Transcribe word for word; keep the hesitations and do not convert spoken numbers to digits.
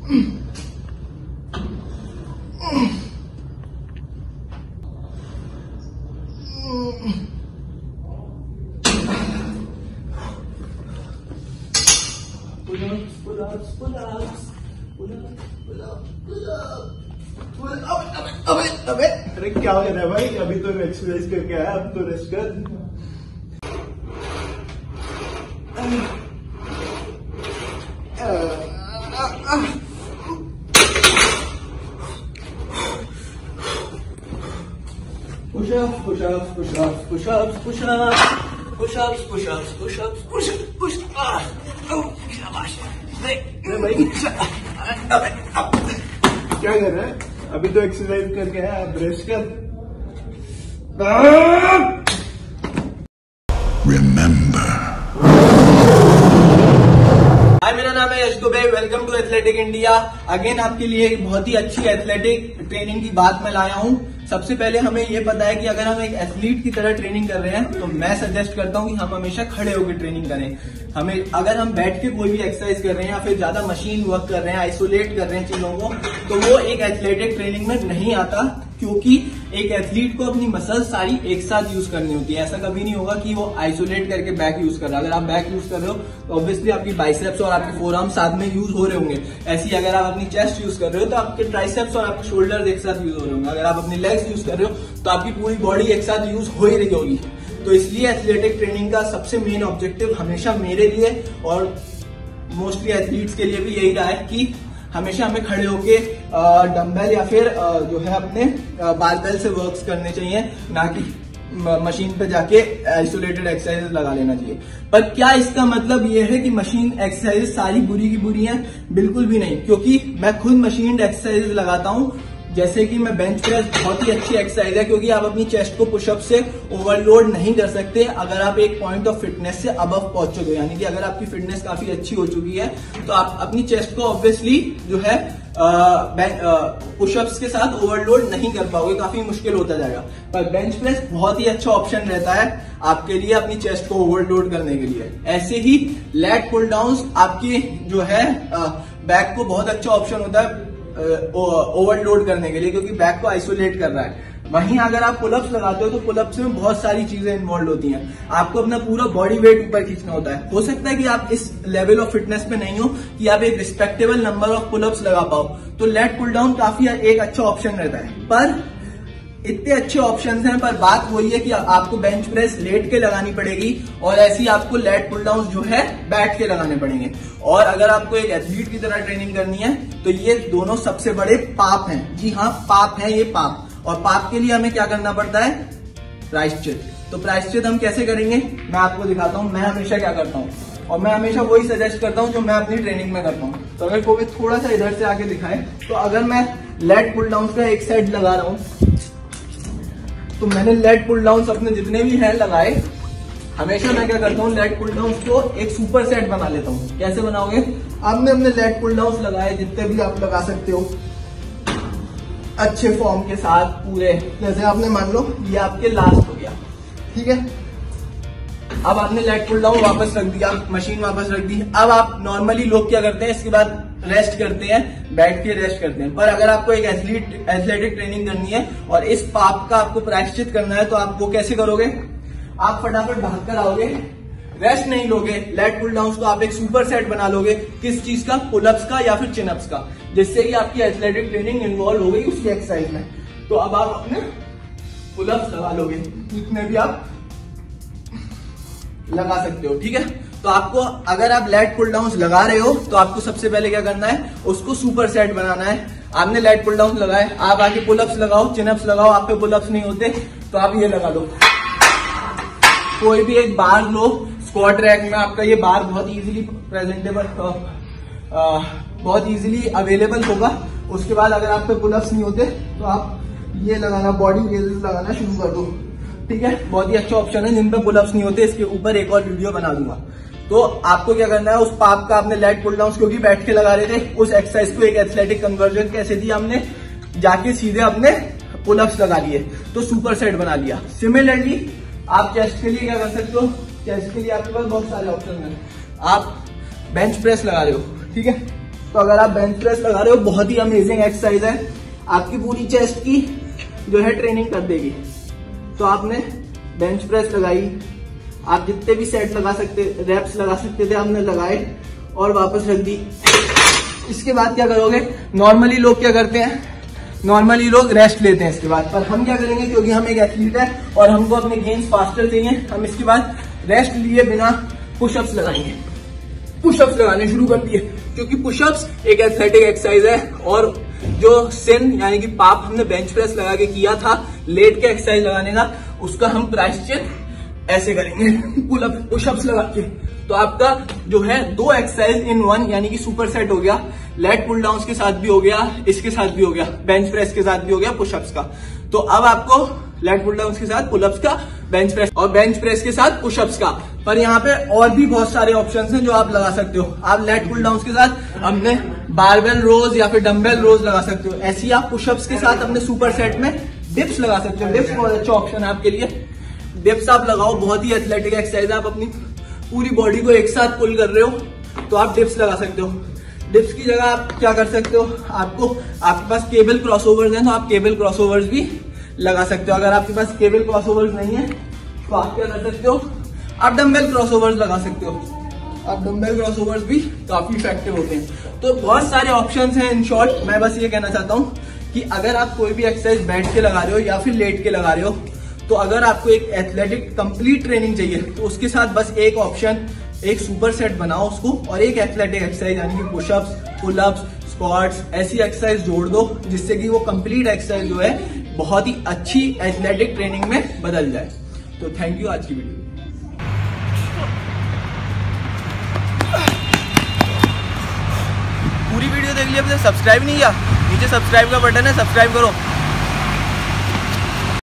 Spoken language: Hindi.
अबे अबे अरे क्या हो रहा है भाई? अभी तो एक्सरसाइज करके आया, अब तो रेस्ट कर। Push-ups, push-ups, push-ups, push-ups, push-ups, push-ups, push-ups, push-ups, push-ups, push-ups. Oh, शाबाश। नहीं भाई, क्या कर रहा है? अभी तो एक्सरसाइज करके आया, अब रेस्ट कर। Remember. हाय, मेरा नाम है Yash Dubey. Welcome to athletic India. Again आपके लिए एक बहुत ही अच्छी एथलेटिक ट्रेनिंग की बात मैं लाया हूँ। सबसे पहले हमें ये पता है कि अगर हम एक एथलीट की तरह ट्रेनिंग कर रहे हैं तो मैं सजेस्ट करता हूँ कि हम हमेशा खड़े होकर ट्रेनिंग करें। हमें अगर हम बैठ के कोई भी एक्सरसाइज कर रहे हैं या फिर ज्यादा मशीन वर्क कर रहे हैं, आइसोलेट कर रहे हैं चीजों को, तो वो एक एथलेटिक ट्रेनिंग में नहीं आता, क्योंकि एक एथलीट को अपनी मसल्स सारी एक साथ यूज करनी होती है। ऐसा कभी नहीं होगा कि वो आइसोलेट करके बैक यूज कर रहा है। अगर आप बैक यूज कर रहे हो तो ऑब्वियसली आपकी बाइसेप्स और आपके फोरआर्म साथ में यूज हो रहे होंगे। ऐसे ही अगर आप अपनी चेस्ट यूज कर रहे हो तो आपके ट्राइसेप्स और आपके शोल्डर एक साथ यूज हो रहे होंगे। अगर आप अपनी लेग्स यूज कर रहे हो तो आपकी पूरी बॉडी एक साथ यूज हो ही रही होगी। तो इसलिए एथलेटिक ट्रेनिंग का सबसे मेन ऑब्जेक्टिव हमेशा मेरे लिए और मोस्टली एथलीट्स के लिए भी यही रहा है कि हमेशा हमें खड़े होके डंबल या फिर जो है अपने बारबेल से वर्क्स करने चाहिए, ना कि मशीन पे जाके आइसोलेटेड एक्सरसाइजेस लगा लेना चाहिए। पर क्या इसका मतलब ये है कि मशीन एक्सरसाइजेस सारी बुरी की बुरी हैं? बिल्कुल भी नहीं, क्योंकि मैं खुद मशीन एक्सरसाइजेस लगाता हूँ। जैसे कि मैं बेंच प्रेस बहुत ही अच्छी एक्सरसाइज है, क्योंकि आप अपनी चेस्ट को पुशअप से ओवरलोड नहीं कर सकते अगर आप एक पॉइंट ऑफ फिटनेस से अबव पहुंच चुके हो। यानी कि अगर आपकी फिटनेस काफी अच्छी हो चुकी है तो आप अपनी चेस्ट को ऑब्वियसली जो है पुशअप्स के साथ ओवरलोड नहीं कर पाओगे, काफी मुश्किल होता जाएगा। पर बेंच प्रेस बहुत ही अच्छा ऑप्शन रहता है आपके लिए अपनी चेस्ट को ओवरलोड करने के लिए। ऐसे ही लैट पुल डाउन्स आपकी जो है बैक को बहुत अच्छा ऑप्शन होता है ओवरलोड करने के लिए, क्योंकि बैक को आइसोलेट कर रहा है। वहीं अगर आप पुलअप्स लगाते हो तो पुलअप्स में बहुत सारी चीजें इन्वॉल्व होती हैं। आपको अपना पूरा बॉडी वेट ऊपर खींचना होता है। हो सकता है कि आप इस लेवल ऑफ फिटनेस पे नहीं हो कि आप एक रिस्पेक्टेबल नंबर ऑफ पुलअप्स लगा पाओ, तो लेट पुल डाउन काफी एक अच्छा ऑप्शन रहता है। पर इतने अच्छे ऑप्शंस हैं, पर बात वही है कि आपको बेंच प्रेस लेट के लगानी पड़ेगी और ऐसी आपको लेट पुल डाउन जो है बैठ के लगाने पड़ेंगे। और अगर आपको एक एथलीट की तरह ट्रेनिंग करनी है तो ये दोनों सबसे बड़े पाप हैं। जी हाँ, पाप है ये, पाप। और पाप के लिए हमें क्या करना पड़ता है? प्रायश्चित। तो प्रायश्चित हम कैसे करेंगे मैं आपको दिखाता हूँ। मैं हमेशा क्या करता हूँ, और मैं हमेशा वही सजेस्ट करता हूँ जो मैं अपनी ट्रेनिंग में करता हूँ। तो अगर कोई थोड़ा सा इधर से आके दिखाए, तो अगर मैं लेट पुल डाउन का एक सेट लगा रहा हूँ, तो मैंने लेट पुल डाउन अपने जितने भी हैं लगाए, हमेशा मैं क्या करता हूँ, लेट पुल डाउन को एक सुपर सेट बना लेता हूँ। कैसे बनाओगे? आपने अपने लेट पुल डाउन लगाए, जितने भी आप लगा सकते हो अच्छे फॉर्म के साथ पूरे। जैसे आपने मान लो ये आपके लास्ट हो गया, ठीक है। अब आपने लेट पुल डाउन वापस रख दिया, मशीन वापस रख दी। अब आप नॉर्मली लोग क्या करते हैं, इसके बाद रेस्ट करते हैं, बैठ के रेस्ट करते हैं। पर अगर आपको एक एथलीट एथलेटिक ट्रेनिंग करनी है और इस पाप का आपको प्रायश्चित करना है, तो आप वो कैसे करोगे? आप फटाफट भाग कर आओगे, रेस्ट नहीं लोगे, लेट पुल डाउन को आप एक सुपर सेट बना लोगे। किस चीज का? पुलअप्स का या फिर चिनअप्स का, जिससे कि आपकी एथलेटिक ट्रेनिंग इन्वॉल्व हो गई उसी एक्सरसाइज में। तो अब आप अपने पुलअप्स लगा लोगे, जितने भी आप लगा सकते हो, ठीक है। तो आपको अगर आप लेट पुल डाउन लगा रहे हो तो आपको सबसे पहले क्या करना है, उसको सुपर सेट बनाना है। आपने लेट पुल डाउन लगाए, आप आगे पुलअप्स लगाओ, चिनअप्स लगाओ। आप पे पुलअप्स नहीं होते तो आप ये लगा लो, कोई भी एक बार लो। स्क्वाट रैक में आपका ये बार बहुत इजीली प्रेजेंटेबल, बहुत इजीली अवेलेबल होगा। उसके बाद अगर आप पे पुलअप्स नहीं होते तो आप ये लगाना, बॉडी रेजेस लगाना शुरू कर दो, ठीक है। बहुत ही अच्छा ऑप्शन है जिन पे पुलअप्स नहीं होते। इसके ऊपर एक और वीडियो बना दूंगा। तो आपको क्या करना है, उस पाप का आपने लेट पुल डाउन क्योंकि बैठ के लगा रहे थे, उस एक्सरसाइज को एक एथलेटिक कन्वर्जन कैसे दिया हमने, जाके सीधे अपने पुलअप्स लगा लिए, तो सुपर सेट बना लिया। सिमिलरली आप चेस्ट के लिए क्या कर सकते हो, चेस्ट के लिए आपके पास बहुत सारे ऑप्शन हैं। आप बेंच प्रेस लगा रहे हो, ठीक है, तो अगर आप बेंच प्रेस लगा रहे हो, बहुत ही अमेजिंग एक्सरसाइज है, आपकी पूरी चेस्ट की जो है ट्रेनिंग कर देगी। तो आपने बेंच प्रेस लगाई, आप जितने भी सेट लगा सकते, रेप्स लगा सकते थे आपने लगाए और वापस रख दी। इसके बाद क्या करोगे, नॉर्मली लोग क्या करते हैं, नॉर्मली लोग रेस्ट लेते हैं इसके बाद, पर हम क्या करेंगे, क्योंकि हम एक एथलीट है और हमको अपने गेम्स फास्टर चाहिए, हम इसके बाद रेस्ट लिए बिना पुशअप्स लगाएंगे। पुशअप्स लगाने शुरू कर दिए, क्योंकि पुशअप्स एक एथलेटिक एक्सरसाइज है और जो सिन यानी कि पाप हमने बेंच प्रेस लगा के किया था लेट के एक्सरसाइज लगाने का, उसका हम प्रायश्चित ऐसे करेंगे, पुल अप पुशअप्स लगा के। तो आपका जो है दो एक्सरसाइज इन वन यानी कि सुपर सेट हो गया, लेट पुल डाउन के साथ भी हो गया, इसके साथ भी हो गया, बेंच प्रेस के साथ भी हो गया, पुशअप्स का। तो अब आपको लेट पुल डाउन के साथ पुलअप्स का, बेंच प्रेस और बेंच प्रेस के साथ पुशअप्स का। पर यहाँ पे और भी बहुत सारे ऑप्शंस हैं जो आप लगा सकते हो। आप लेट पुल डाउन के साथ अपने बारबेल रोज या फिर डंबेल रोज लगा सकते हो। ऐसे ही आप पुशअप्स के साथ अपने सुपर सेट में डिप्स लगा सकते हो। डिप्स बहुत अच्छा ऑप्शन है आपके लिए, डिप्स आप लगाओ, बहुत ही एथलेटिक एक्सरसाइज है। आप अपनी पूरी बॉडी को एक साथ पुल कर रहे हो तो आप डिप्स लगा सकते हो। डिप्स की जगह आप क्या कर सकते हो, आपको आपके पास केबल क्रॉसओवर्स हैं तो आप केबल क्रॉसओवर्स भी लगा सकते हो। अगर आपके पास केबल क्रॉसओवर्स नहीं है तो आप क्या कर सकते हो, आप डंबल क्रॉसओवर्स लगा सकते हो। आप डंबल क्रॉसओवर्स भी काफी इफेक्टिव होते हैं। तो बहुत सारे ऑप्शंस हैं। इन शॉर्ट मैं बस ये कहना चाहता हूँ कि अगर आप कोई भी एक्सरसाइज बैठ के लगा रहे हो या फिर लेट के लगा रहे हो, तो अगर आपको एक एथलेटिक कंप्लीट ट्रेनिंग चाहिए तो उसके साथ बस एक ऑप्शन, एक सुपर सेट बनाओ उसको और एक एथलेटिक एक्सरसाइज यानी कि पुशअप्स, पुलअप्स, स्क्वाट्स, ऐसी एक्सरसाइज जोड़ दो जिससे कि वो कंप्लीट एक्सरसाइज जो है बहुत ही अच्छी एथलेटिक ट्रेनिंग में बदल जाए। तो थैंक यू आज की वीडियो। पूरी वीडियो देख लिया, अभी तक सब्सक्राइब नहीं किया, नीचे सब्सक्राइब का बटन है, सब्सक्राइब करो।